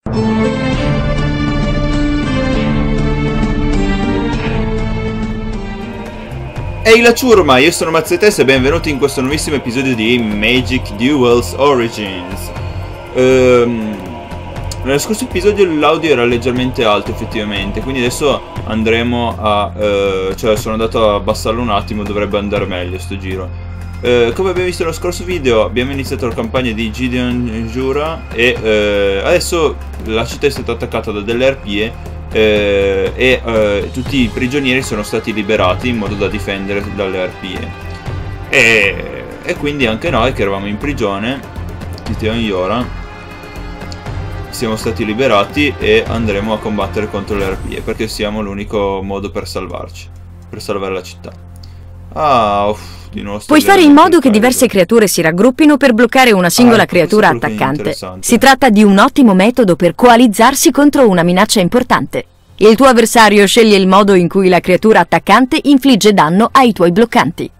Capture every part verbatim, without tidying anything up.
Ehi la ciurma, io sono Mazzetes e benvenuti in questo nuovissimo episodio di Magic Duels Origins. Ehm, nello scorso episodio l'audio era leggermente alto effettivamente, quindi adesso andremo a... Eh, cioè sono andato a abbassarlo un attimo, dovrebbe andare meglio sto giro. Eh, come abbiamo visto nello scorso video abbiamo iniziato la campagna di Gideon Jura e eh, adesso la città è stata attaccata da delle arpie. Eh, e eh, tutti i prigionieri sono stati liberati in modo da difendere dalle arpie e, e quindi anche noi che eravamo in prigione, Gideon Jura, siamo stati liberati e andremo a combattere contro le arpie perché siamo l'unico modo per salvarci, per salvare la città. Ah, uff, di nuovo puoi fare in modo che diverse creature si raggruppino per bloccare una singola ah, creatura attaccante. Si tratta di un ottimo metodo per coalizzarsi contro una minaccia importante. Il tuo avversario sceglie il modo in cui la creatura attaccante infligge danno ai tuoi bloccanti.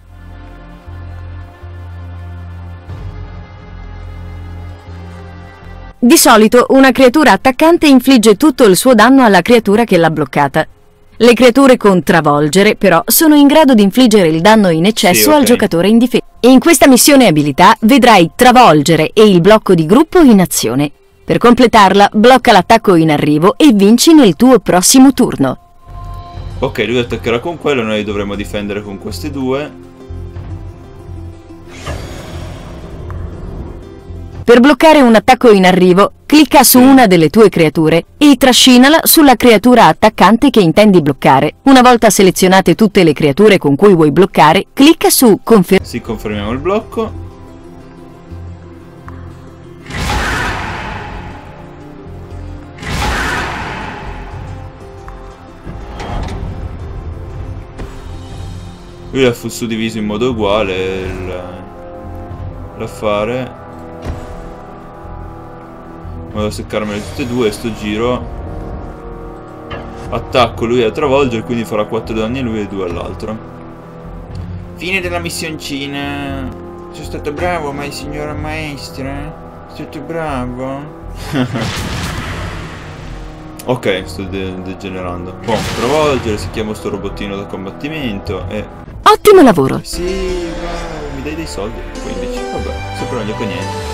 Di solito una creatura attaccante infligge tutto il suo danno alla creatura che l'ha bloccata. Le creature con travolgere, però, sono in grado di infliggere il danno in eccesso sì, okay. al giocatore in difesa. In questa missione abilità vedrai travolgere e il blocco di gruppo in azione. Per completarla, blocca l'attacco in arrivo e vinci nel tuo prossimo turno. Ok, lui attaccherà con quello, noi dovremo difendere con queste due. Per bloccare un attacco in arrivo, clicca su una delle tue creature e trascinala sulla creatura attaccante che intendi bloccare. Una volta selezionate tutte le creature con cui vuoi bloccare, clicca su Confermare. Sì, confermiamo il blocco. Lui l'ha suddiviso in modo uguale l'affare. Vado a seccarmele tutte e due, sto giro attacco lui a travolgere, quindi farà quattro danni a lui e due all'altro. Fine della missioncina. Sono stato bravo, ma signora maestra? Sono stato bravo? Ok, sto de degenerando. Boh, travolgere, si chiama sto robottino da combattimento e... Ottimo lavoro! Sì, bravo, mi dai dei soldi? quindici, vabbè, sempre meglio che niente.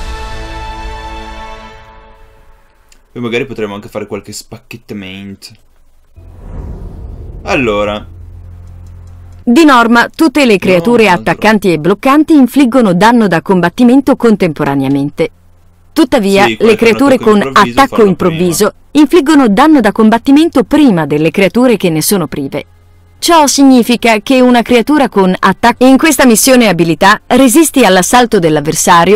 Poi magari potremmo anche fare qualche spacchettamento. Allora. Di norma, tutte le creature no, attaccanti e bloccanti infliggono danno da combattimento contemporaneamente. Tuttavia, sì, le creature con attacco improvviso prima. infliggono danno da combattimento prima delle creature che ne sono prive. Ciò significa che una creatura con attacco in questa missione abilità resisti all'assalto dell'avversario.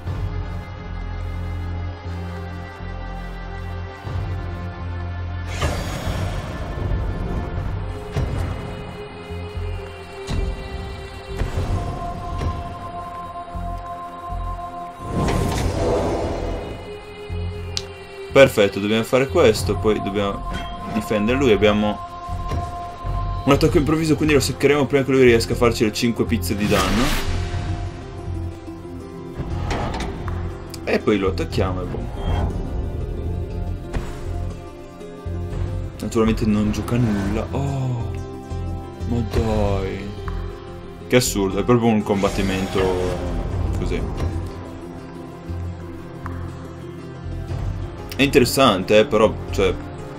Perfetto, dobbiamo fare questo, poi dobbiamo difendere lui, abbiamo un attacco improvviso, quindi lo seccheremo prima che lui riesca a farci le cinque pizze di danno. E poi lo attacchiamo e boom. Naturalmente non gioca nulla. Oh, ma dai. Che assurdo, è proprio un combattimento così. È interessante, eh, però, cioè...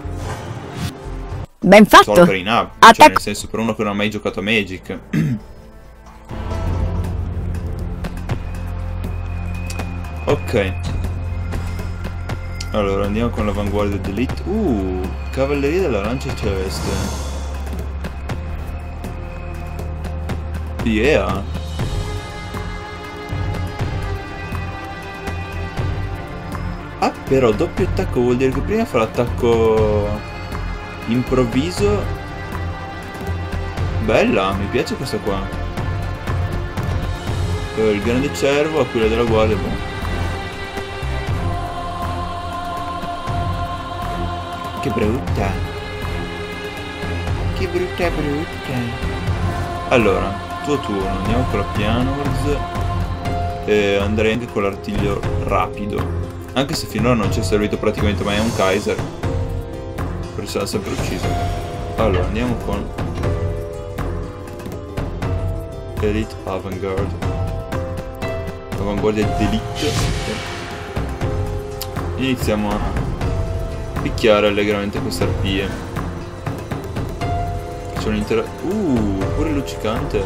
Ben fatto! Solo per in up, cioè, nel senso, per uno che non ha mai giocato a Magic. Ok. Allora, andiamo con l'avanguardia d'elite. Uh, cavalleria della lancia celeste. Yeah. Ah, però doppio attacco vuol dire che prima fa l'attacco improvviso. Bella, mi piace questa qua. Eh, il grande cervo, aquila della guardia, boh. Che brutta. Che brutta brutta. Allora, tuo turno, andiamo con la Pianos. E andrei anche con l'artiglio rapido. Anche se finora non ci è servito praticamente mai un Kaiser, perché ce l'ha sempre ucciso. Allora, andiamo con Elite Avantgarde. Avanguardia d'Elite. Iniziamo a picchiare allegramente queste arpie. C'è un'intera... Uh, pure luccicante.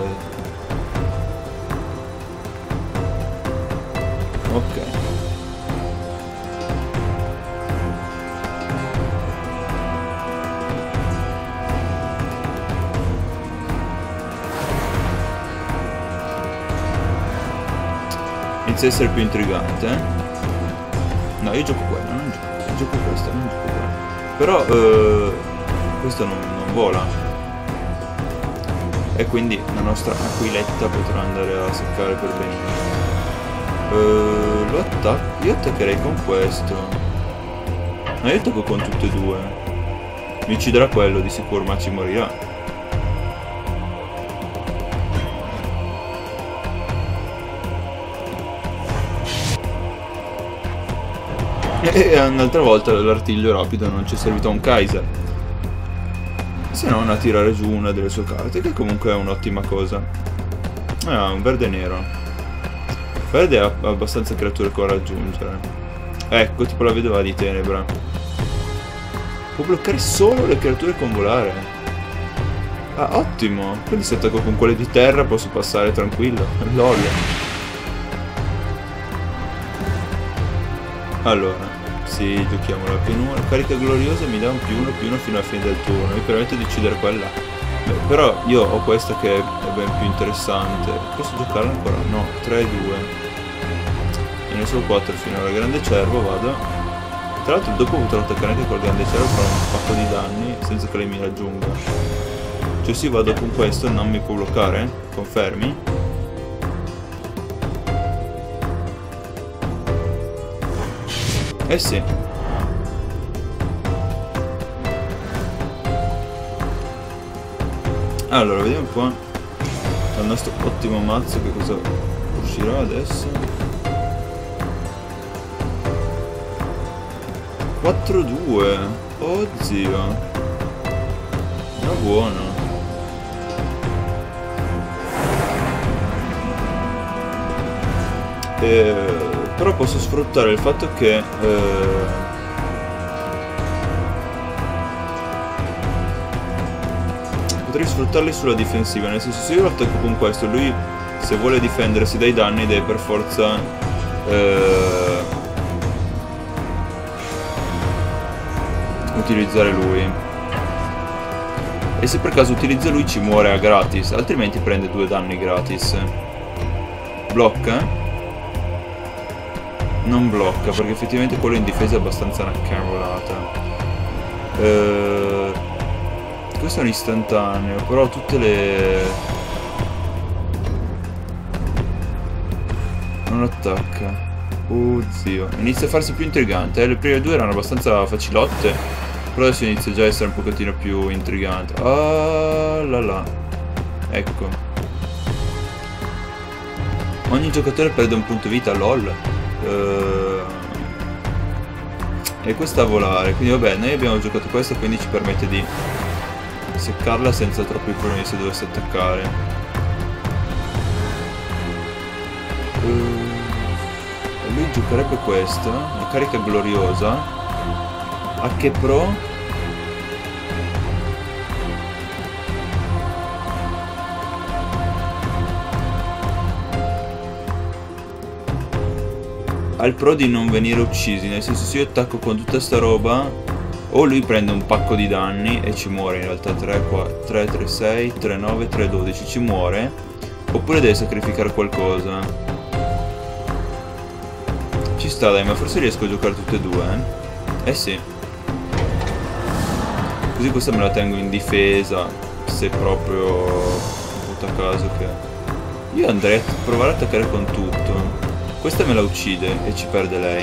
Ok. Inizia a essere più intrigante, eh? No, io gioco quello, non gioco, gioco questo, non gioco quello. Però, eh, questo non, non vola. E quindi la nostra aquiletta potrà andare a seccare per benissimo. Eh, lo attacco, io attaccherei con questo. Ma io attacco con tutte e due. Mi ucciderà quello di sicuro, ma ci morirà. E un'altra volta l'artiglio rapido non ci è servito a un Kaiser, se non a tirare giù una delle sue carte, che comunque è un'ottima cosa. Ah, un verde nero. Verde ha abbastanza creature da raggiungere. Ecco, tipo la vedova di tenebra. Può bloccare solo le creature con volare. Ah, ottimo. Quindi se attacco con quelle di terra posso passare tranquillo. Lol. Allora, sì, giochiamo la pianura. Carica gloriosa mi dà un più uno più uno fino alla fine del turno. Mi permette di uccidere quella. Beh, però io ho questa che è ben più interessante. Posso giocarla ancora? No, tre due. E ne sono quattro finora. Grande cervo, vado. Tra l'altro dopo potrò attaccare anche col grande cervo, farò un pacco di danni senza che lei mi raggiunga. Cioè sì, vado con questo, non mi può bloccare? Confermi? Eh sì. Allora, vediamo un po' dal nostro ottimo mazzo che cosa uscirà adesso. quattro due. Oddio. Ma buono. Eh... Però posso sfruttare il fatto che eh, potrei sfruttarli sulla difensiva, nel senso se io lo attacco con questo, lui se vuole difendersi dai danni deve per forza eh, utilizzare lui. E se per caso utilizza lui ci muore a gratis, altrimenti prende due danni gratis. Blocca? Non blocca, perché effettivamente quello in difesa è abbastanza una cavolata. Eh, questo è un istantaneo, però tutte le... non attacca. Oh zio. Inizia a farsi più intrigante, eh? Le prime due erano abbastanza facilotte, però adesso inizia già a essere un pochettino più intrigante. Ah là là. Ecco. Ogni giocatore perde un punto vita, lol. Uh, e questa a volare, quindi vabbè, noi abbiamo giocato questa, quindi ci permette di seccarla senza troppi problemi se dovesse attaccare. Uh, lui giocherebbe questa, una carica gloriosa. A che pro? Al pro di non venire uccisi, nel senso se io attacco con tutta sta roba o lui prende un pacco di danni e ci muore in realtà. Tre, quattro, tre, tre, sei, tre, nove, tre, dodici, ci muore, oppure deve sacrificare qualcosa. Ci sta dai, ma forse riesco a giocare tutte e due, eh? Eh sì. Così questa me la tengo in difesa, se proprio tutto a caso che... Io andrei a provare a attaccare con tutto. Questa me la uccide e ci perde lei.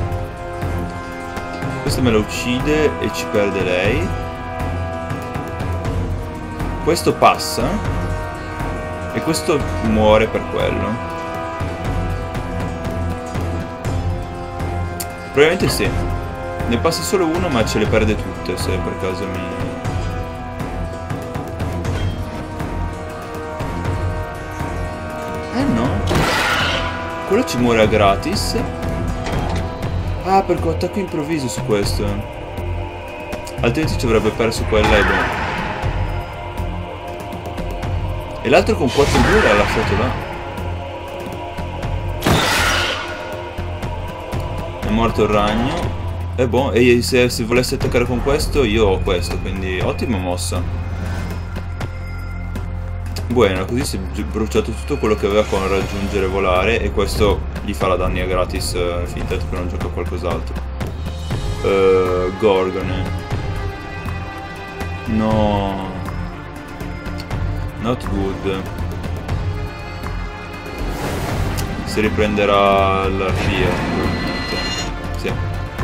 Questa me la uccide e ci perde lei. Questo passa e questo muore per quello. Probabilmente sì. Ne passa solo uno ma ce le perde tutte se per caso mi... Eh no. Quello ci muore a gratis. Ah, perché ho attacco improvviso su questo. Altrimenti ci avrebbe perso quella e boh. E l'altro con quattro due l'ha lasciato là. È morto il ragno. E boh, e se, se volessi attaccare con questo, io ho questo, quindi ottima mossa. Buono, così si è bruciato tutto quello che aveva con raggiungere volare. E questo gli fa la dannia gratis, eh, finta che non gioca qualcos'altro. uh, Gorgone. No, not good. Si riprenderà l'arpia probabilmente. Sì.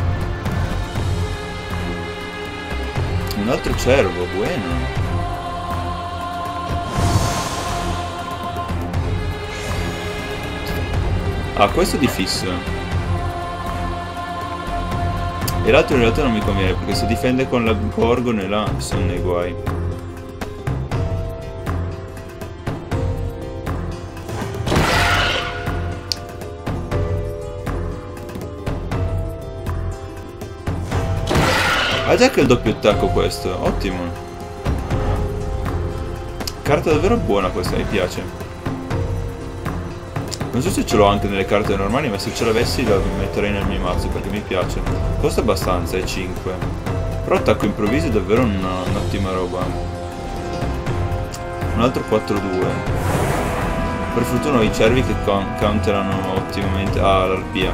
Un altro cervo, buono. Ah, questo è di fisso. E l'altro in realtà non mi conviene, perché se difende con la Gorgone là sono nei guai. Ha già che il doppio attacco questo, ottimo. Carta davvero buona questa, mi piace. Non so se ce l'ho anche nelle carte normali, ma se ce l'avessi la metterei nel mio mazzo perché mi piace. Costa abbastanza, è cinque. Però attacco improvviso è davvero un'ottima roba. Un altro quattro due. Per fortuna ho i cervi che counterano ottimamente. Ah, l'arpia.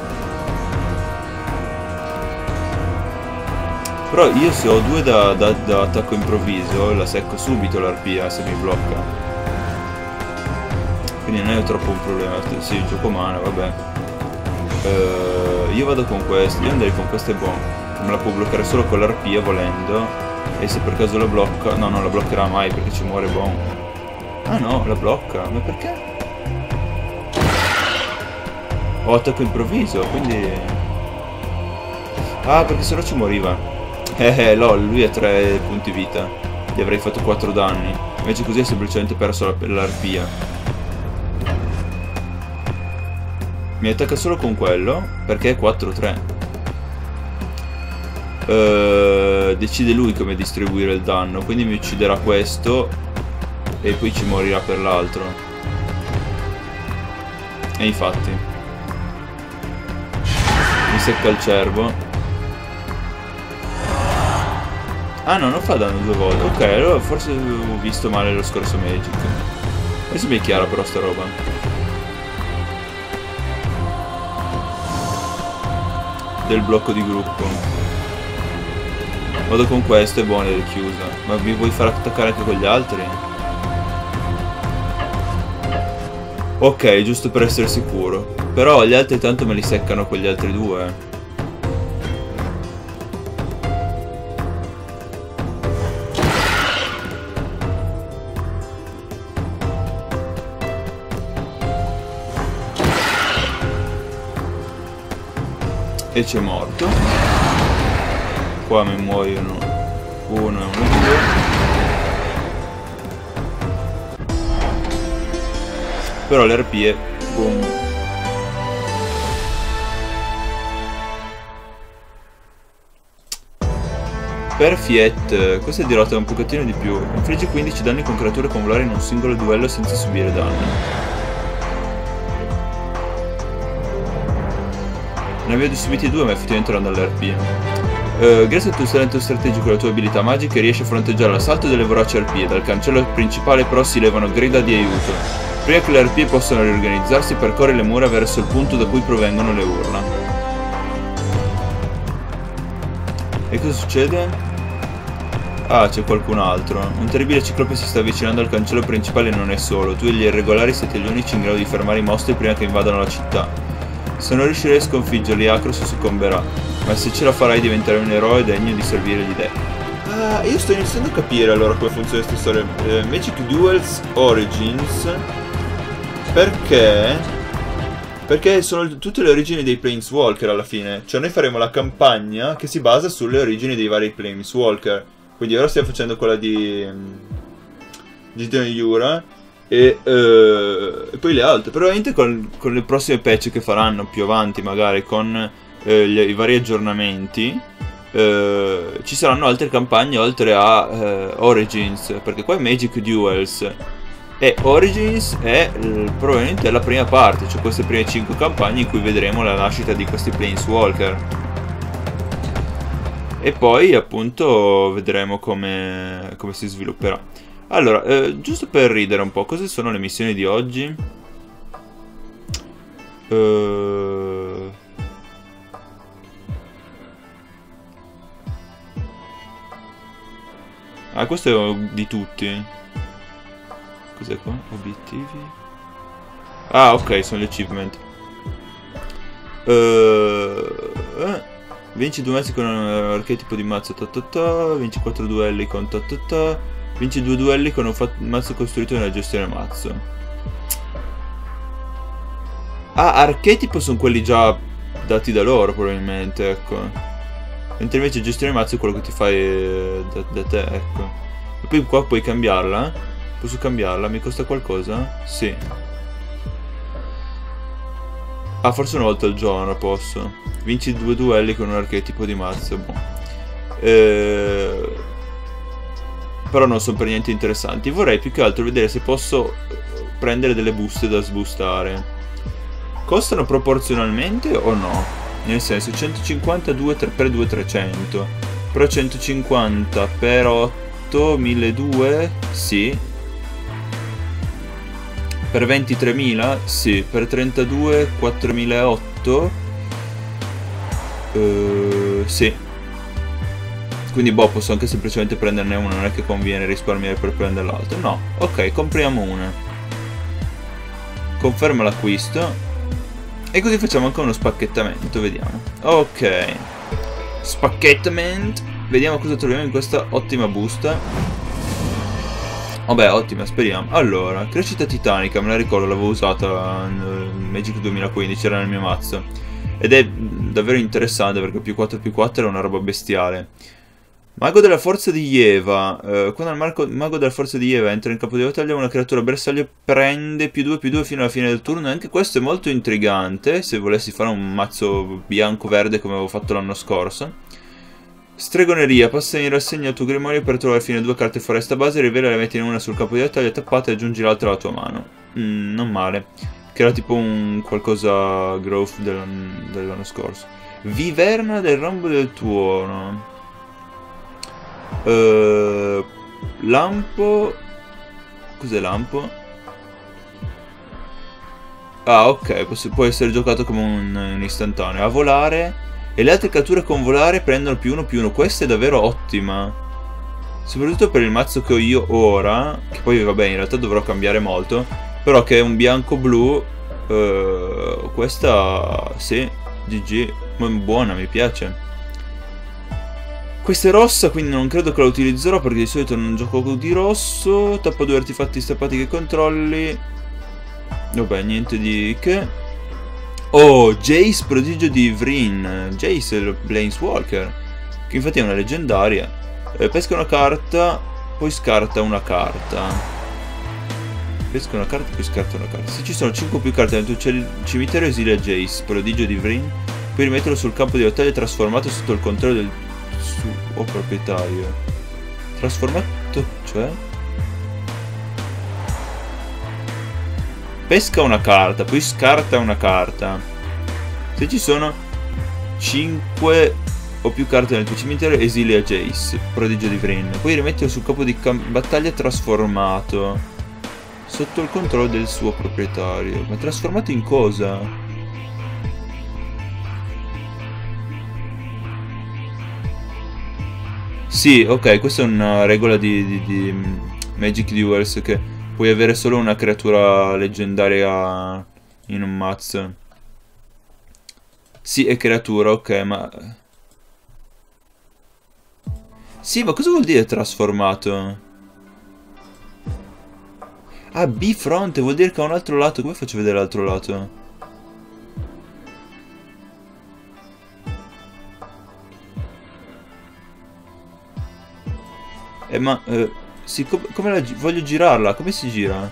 Però io se ho due da, da, da attacco improvviso la secco subito l'arpia se mi blocca. Quindi non è troppo un problema. Sì, gioco mana, vabbè. uh, Io vado con questo. Io andrei con questo, è buono. Me la può bloccare solo con l'arpia volendo. E se per caso la blocca... No, non la bloccherà mai perché ci muore buono. Ah no, la blocca. Ma perché? Ho attacco improvviso, quindi... Ah, perché sennò ci moriva. Eh eh, lol, lui ha tre punti vita. Gli avrei fatto quattro danni. Invece così ha semplicemente perso l'arpia. Mi attacca solo con quello, perché è quattro tre. Uh, decide lui come distribuire il danno, quindi mi ucciderà questo e poi ci morirà per l'altro. E infatti mi secca il cervo. Ah no, non fa danno due volte. Ok, allora forse ho visto male lo scorso Magic. Adesso mi è chiara però sta roba. Del blocco di gruppo. Vado con questo, è buono, è chiusa. Ma mi vuoi far attaccare anche con gli altri? Ok, giusto per essere sicuro. Però gli altri tanto me li seccano con gli altri due. E c'è morto. Qua mi muoiono uno e uno due. Però le arpie, boom. Per Fiat, questa è dirota un pochettino di più. Infligge quindici danni con creature con volare in un singolo duello senza subire danni. Ne avevo subiti due, ma effettivamente erano dalle arpie. Uh, grazie al tuo talento strategico e alla tua abilità magica riesci a fronteggiare l'assalto delle voraci arpie. Dal cancello principale però si levano grida di aiuto. Prima che le arpie possano riorganizzarsi, percorri le mura verso il punto da cui provengono le urla. E cosa succede? Ah, c'è qualcun altro. Un terribile ciclope si sta avvicinando al cancello principale e non è solo. Tu e gli irregolari siete gli unici in grado di fermare i mostri prima che invadano la città. Se non riuscirai a sconfiggerli, Acros soccomberà, ma se ce la farai diventerai un eroe degno di servire gli dei. Ah, io sto iniziando a capire allora come funziona questa storia. eh, Magic Duels Origins. Perché Perché sono tutte le origini dei Planeswalker alla fine. Cioè noi faremo la campagna che si basa sulle origini dei vari Planeswalker. Quindi ora stiamo facendo quella di Gideon Yura e, uh, e poi le altre. Probabilmente con, con le prossime patch che faranno più avanti, magari con uh, gli, i vari aggiornamenti, uh, ci saranno altre campagne oltre a uh, Origins. Perché qua è Magic Duels e Origins è uh, probabilmente la prima parte, cioè queste prime cinque campagne in cui vedremo la nascita di questi Planeswalker. E poi appunto vedremo come, come si svilupperà. Allora, eh, giusto per ridere un po', cosa sono le missioni di oggi? Uh... Ah, questo è di tutti. Cos'è qua? Obiettivi. Ah, ok, sono gli achievement. Uh... Eh. Vinci due mazzi con un archetipo di mazzo ta ta ta, vinci quattro duelli con ta ta ta, vinci due duelli con un mazzo costruito nella gestione mazzo. Ah, archetipo sono quelli già dati da loro probabilmente, ecco. Mentre invece gestione mazzo è quello che ti fai da, da te, ecco. E poi qua puoi cambiarla? Posso cambiarla? Mi costa qualcosa? Sì. Ah, forse una volta al giorno posso. Vinci due duelli con un archetipo di mazzo. Boh. Eh... Però non sono per niente interessanti. Vorrei più che altro vedere se posso prendere delle buste da sbustare. Costano proporzionalmente o no? Nel senso, centocinquantadue per due trecento. Però centocinquanta per otto milleduecento? Sì. Per ventitremila? Sì. Per trentadue quattromilaottocento? Uh, sì. Quindi boh, posso anche semplicemente prenderne una. Non è che conviene risparmiare per prendere l'altra. No, ok, compriamo una. Conferma l'acquisto. E così facciamo anche uno spacchettamento. Vediamo. Ok, spacchettamento. Vediamo cosa troviamo in questa ottima busta. Vabbè, ottima, speriamo. Allora, crescita titanica, me la ricordo, l'avevo usata in Magic duemilaquindici, era nel mio mazzo. Ed è davvero interessante perché più quattro più quattro è una roba bestiale. Mago della forza di Yeva. Eh, quando il marco, mago della forza di Yeva entra in campo di battaglia, una creatura bersaglio prende più due più due fino alla fine del turno. Anche questo è molto intrigante, se volessi fare un mazzo bianco-verde come avevo fatto l'anno scorso. Stregoneria. Passa in rassegna il tuo grimorio per trovare fine due carte foresta base, rivela e le metti in una sul campo di battaglia tappata e aggiungi l'altra alla tua mano. Mm, non male. Che era tipo un qualcosa growth dell'anno dell scorso. Viverna del rombo del tuono. Uh, lampo. Cos'è lampo? Ah, ok, può essere giocato come un, un istantaneo. A volare. E le altre creature con volare prendono più uno più uno. Questa è davvero ottima. Soprattutto per il mazzo che ho io ora. Che poi vabbè, in realtà dovrò cambiare molto. Però che è un bianco-blu. Uh, questa sì, G G. Buona, mi piace. Questa è rossa, quindi non credo che la utilizzerò perché di solito non gioco di rosso. Tappa due artefatti stappati che controlli. Vabbè, niente di che. Oh, Jace, prodigio di Vryn. Jace è il Planeswalker, che infatti è una leggendaria. eh, Pesca una carta, poi scarta una carta. Pesca una carta, poi scarta una carta. Se ci sono cinque o più carte nel tuo cimitero, esilia Jace, prodigio di Vryn. Puoi rimetterlo sul campo di battaglia trasformato sotto il controllo del suo proprietario. Trasformato, cioè? Pesca una carta, poi scarta una carta. Se ci sono cinque o più carte nel tuo cimitero, esilia Jace, prodigio di Vryn. Puoi rimetterlo sul campo di battaglia trasformato sotto il controllo del suo proprietario. Ma trasformato in cosa? Sì, ok, questa è una regola di, di, di Magic Duels, che puoi avere solo una creatura leggendaria in un mazzo. Sì, è creatura, ok, ma... Sì, ma cosa vuol dire trasformato? Ah, bifronte, vuol dire che ha un altro lato. Come faccio a vedere l'altro lato? Eh, ma... Eh, sì, com come la gi voglio girarla? Come si gira?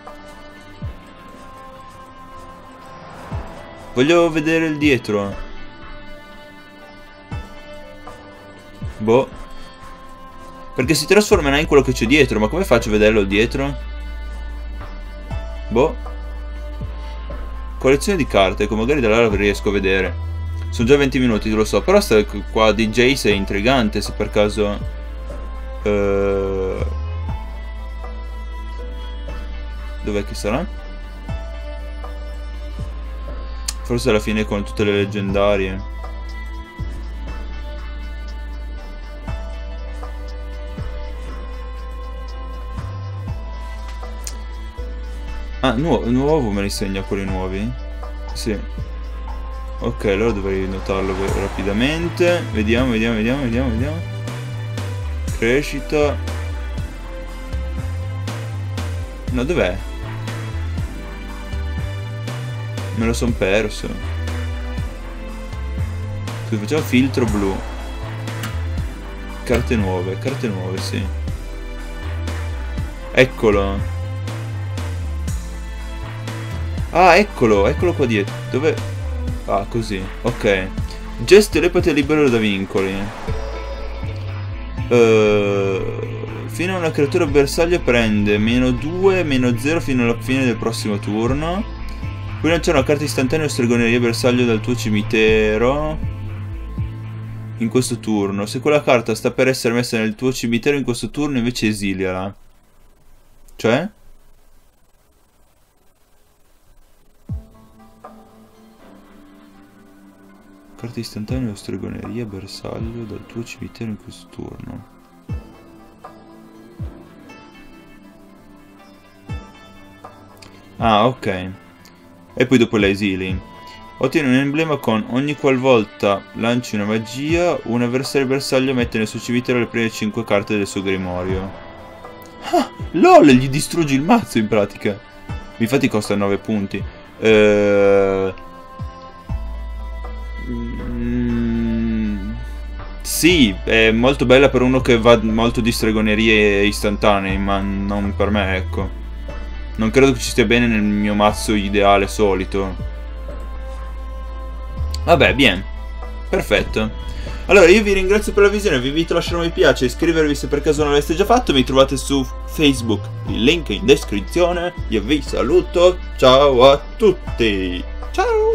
Voglio vedere il dietro. Boh. Perché si trasformerà in quello che c'è dietro. Ma come faccio a vederlo il dietro? Boh. Collezione di carte. Ecco, magari da là la riesco a vedere. Sono già venti minuti, lo so. Però sta qua D J sei intrigante. Se per caso... Uh... Dov'è che sarà? Forse alla fine con tutte le leggendarie. Ah, nu nuovo me li segna quelli nuovi? Sì. Ok, allora dovrei notarlo rapidamente. Vediamo, vediamo, vediamo, vediamo, vediamo. Crescita. No, dov'è? Me lo son perso. Qui facciamo filtro blu. Carte nuove, carte nuove, sì. Eccolo. Ah, eccolo, eccolo qua dietro. Dove? Ah, così. Ok. Gesto telepate libero da vincoli. Uh, fino a una creatura bersaglio prende meno due, meno zero fino alla fine del prossimo turno. Puoi lanciare una carta istantanea o stregoneria bersaglio dal tuo cimitero in questo turno. Se quella carta sta per essere messa nel tuo cimitero in questo turno, invece esiliala. Cioè? Carta istantanea o stregoneria bersaglio dal tuo cimitero in questo turno. Ah, ok. E poi dopo la esili. Ottieni un emblema con ogni qualvolta lanci una magia, un avversario bersaglio mette nel suo cimitero le prime cinque carte del suo grimorio. Ah, lol, gli distruggi il mazzo in pratica. Infatti costa nove punti. Ehm... Mm, sì, è molto bella per uno che va molto di stregonerie istantanee, ma non per me, ecco. Non credo che ci stia bene nel mio mazzo ideale solito. Vabbè, bien. Perfetto. Allora, io vi ringrazio per la visione, vi invito a lasciare un mi piace, iscrivervi se per caso non l'aveste già fatto, mi trovate su Facebook, il link è in descrizione. Io vi saluto, ciao a tutti. Ciao!